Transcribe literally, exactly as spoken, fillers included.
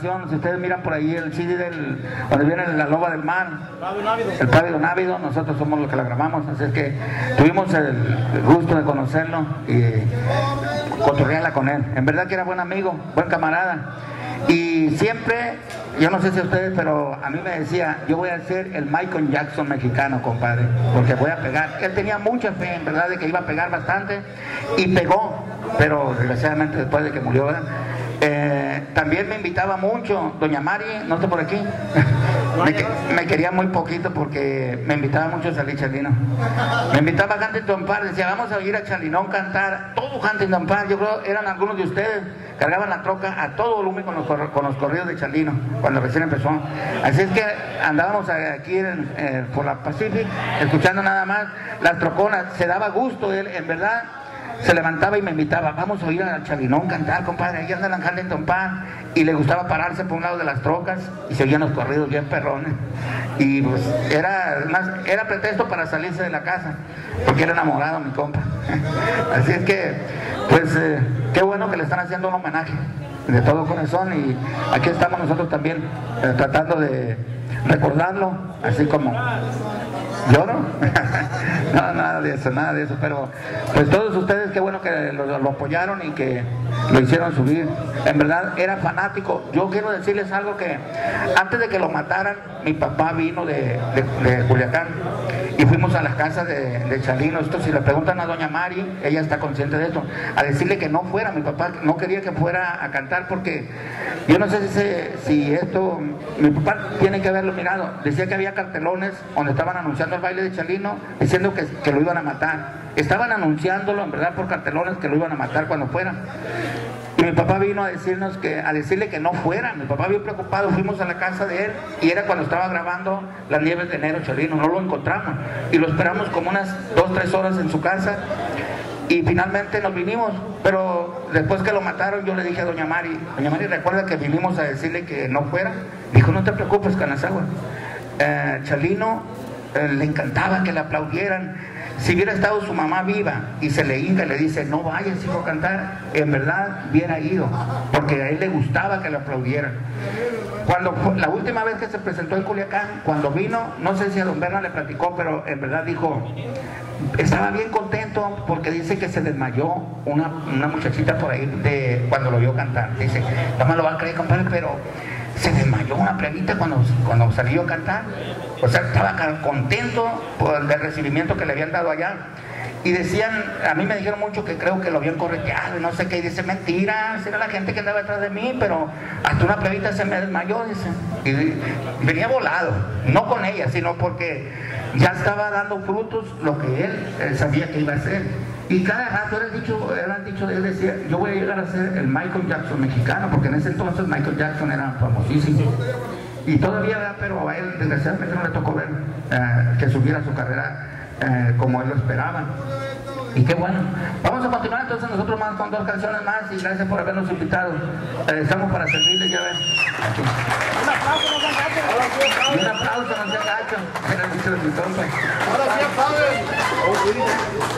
Si ustedes miran por ahí el C D del, donde viene La Loba del Mar, el Pávido Návido, nosotros somos los que la grabamos, así es que tuvimos el, el gusto de conocerlo y cotorrearla con él. En verdad que era buen amigo, buen camarada, y siempre, yo no sé si ustedes, pero a mí me decía, yo voy a ser el Michael Jackson mexicano, compadre, porque voy a pegar. Él tenía mucha fe, en verdad, de que iba a pegar bastante, y pegó, pero desgraciadamente después de que murió, ¿verdad? Eh, también me invitaba mucho, doña Mari, no está por aquí, me, me quería muy poquito porque me invitaba mucho a salir Chalino. Me invitaba a Huntington Park, decía, vamos a ir a Chalinón cantar, todo Huntington Park, yo creo eran algunos de ustedes, cargaban la troca a todo volumen con los, con los corridos de Chalino, cuando recién empezó. Así es que andábamos aquí en, eh, por la Pacific, escuchando nada más las troconas, se daba gusto él, en verdad. Se levantaba y me invitaba, vamos a ir a Chalinón cantar, compadre, ahí andan en Huntington Park, y le gustaba pararse por un lado de las trocas y se oían los corridos bien perrones, y pues era, más, era pretexto para salirse de la casa, porque era enamorado mi compa. Así es que, pues, eh, qué bueno que le están haciendo un homenaje de todo corazón, y aquí estamos nosotros también eh, tratando de recordarlo, así como ¿lloro? No, nada de eso, nada de eso, pero pues todos ustedes, qué bueno que lo, lo apoyaron y que lo hicieron subir. En verdad era fanático. Yo quiero decirles algo, que antes de que lo mataran, mi papá vino de, de, de Culiacán y fuimos a las casas de, de Chalino. Esto, si le preguntan a doña Mari, ella está consciente de esto, a decirle que no fuera. Mi papá no quería que fuera a cantar porque yo no sé si, se, si esto, mi papá tiene que haberlo mirado. Decía que había cartelones donde estaban anunciando el baile de Chalino, diciendo que, que lo iban a matar. Estaban anunciándolo en verdad por cartelones que lo iban a matar cuando fuera. Y mi papá vino a decirnos que, a decirle que no fuera. Mi papá bien preocupado, fuimos a la casa de él y era cuando estaba grabando Las Nieves de Enero Chalino. No lo encontramos y lo esperamos como unas dos, tres horas en su casa y finalmente nos vinimos. Pero después que lo mataron, yo le dije a doña Mari, doña Mari, recuerda que vinimos a decirle que no fuera. Dijo, no te preocupes, Canazagua, eh, Chalino eh, le encantaba que le aplaudieran. Si hubiera estado su mamá viva y se le hinca y le dice, no vayas, hijo, a cantar, en verdad hubiera ido, porque a él le gustaba que le aplaudieran. Cuando la última vez que se presentó en Culiacán, cuando vino, no sé si a don Berna le platicó, pero en verdad dijo, estaba bien contento porque dice que se desmayó una, una muchachita por ahí de, cuando lo vio cantar. Dice, no me lo va a creer, compadre, pero se desmayó una plebita cuando, cuando salió a cantar. O sea, estaba contento por el recibimiento que le habían dado allá. Y decían, a mí me dijeron mucho que creo que lo habían correteado y no sé qué. Y dice, mentira, era la gente que andaba detrás de mí, pero hasta una plebita se me desmayó, dice. Y venía volado, no con ella, sino porque ya estaba dando frutos lo que él, él sabía que iba a hacer. Y cada rato era dicho, era dicho de él, decía, yo voy a llegar a ser el Michael Jackson mexicano, porque en ese entonces Michael Jackson era famosísimo. Y todavía, pero a él desgraciadamente no le tocó ver eh, que subiera su carrera eh, como él lo esperaba. Y qué bueno. Vamos a continuar entonces nosotros más con dos canciones más, y gracias por habernos invitado. Eh, estamos para servirles, ya ven. Aquí. Un aplauso, no sean gachos. Y un aplauso, no sean gachos. Ahora sí, padre.